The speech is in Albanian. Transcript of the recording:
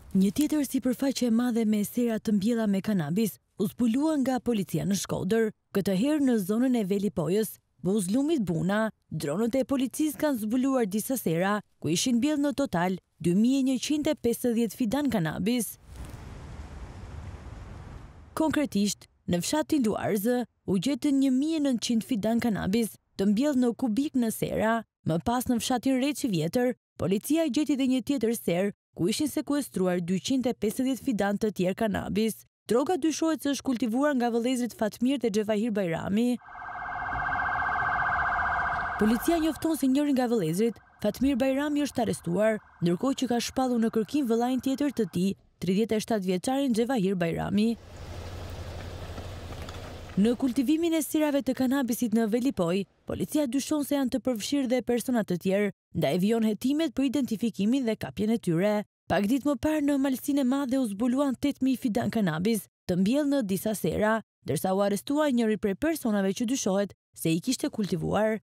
Një tjetër sipërfaqe e madhe me sera të mbjella me kanabis u zbulua nga policia në Shkodër, këtë herë në zonën e Velipojës, buzëllumit Buna. Dronët e policisë kanë zbuluar disa sera ku ishin mbjellë në total 2150 fidan kanabis. Konkretisht, në fshatin Luarzë u gjetën 1900 fidan kanabis të mbjellë në kubik në sera. Më pas në fshatin Reçi Vjetër, policia gjeti dhe një tjetër ser ku ishin sekuestruar 250 fidan të tjerë kanabis. Droga dyshohet se është kultivuar nga vëllezrit Fatmir dhe Xhevahir Bajrami. Policia njofton se njëri nga vëllezrit, Fatmir Bajrami, është arrestuar, ndërkohë që ka shpallur në kërkim vëllain tjetër të tij, 37 vjeçarin Xhevahir Bajrami. Në kultivimin e sirave të kanabisit në Velipojë, policia dyshon se janë të përfshirë dhe persona të tjerë, ndaj vijon hetimet për identifikimin dhe kapjen e tyre. Pak ditë më parë në Malsinë e Madhe u zbuluan 8000 fidan kanabis të mbjellë në disa sera, ndërsa u arrestua njëri prej personave që dyshohet se i kishte kultivuar.